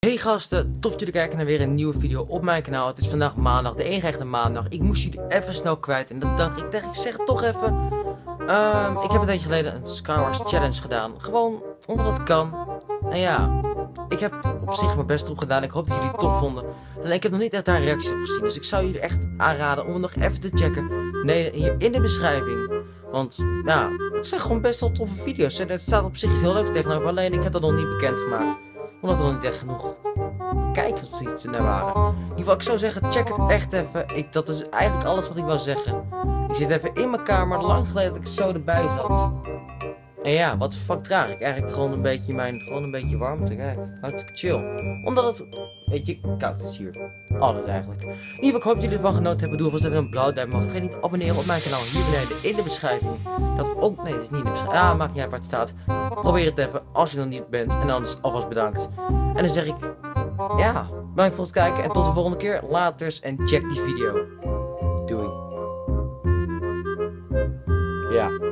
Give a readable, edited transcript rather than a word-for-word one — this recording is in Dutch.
Hey gasten, tof dat jullie kijken naar weer een nieuwe video op mijn kanaal. Het is vandaag maandag, de enige echte maandag. Ik moest jullie even snel kwijt en dat dacht ik, ik zeg het toch even. Ik heb een tijdje geleden een Skywars Challenge gedaan. Gewoon omdat het kan. En ja, ik heb op zich mijn best erop gedaan. Ik hoop dat jullie het tof vonden. En ik heb nog niet echt daar reacties op gezien. Dus ik zou jullie echt aanraden om het nog even te checken. Nee, hier in de beschrijving. Want ja, het zijn gewoon best wel toffe video's. En het staat op zich iets heel leuks tegenover. Alleen ik heb dat nog niet bekendgemaakt. Omdat er nog niet echt genoeg kijkers of iets naar waren. In ieder geval, ik zou zeggen, check het echt even. Dat is eigenlijk alles wat ik wil zeggen. Ik zit even in mijn kamer, lang geleden dat ik zo erbij zat. En ja, wat de fuck draag ik? Eigenlijk gewoon een beetje warmte. Kijk, hartstikke chill. Omdat het, weet je, koud is hier. Alles eigenlijk. In ieder geval, ik hoop dat jullie ervan genoten hebben. Doe alvast even een blauw duim. Maar vergeet niet te abonneren op mijn kanaal hier beneden in de beschrijving. Dat ook, nee, dat is niet in de beschrijving. Ah, maakt niet uit waar het staat. Probeer het even als je nog niet bent. En dan is alvast bedankt. En dan zeg ik, ja, bedankt voor het kijken. En tot de volgende keer. Laters en check die video. Doei. Ja.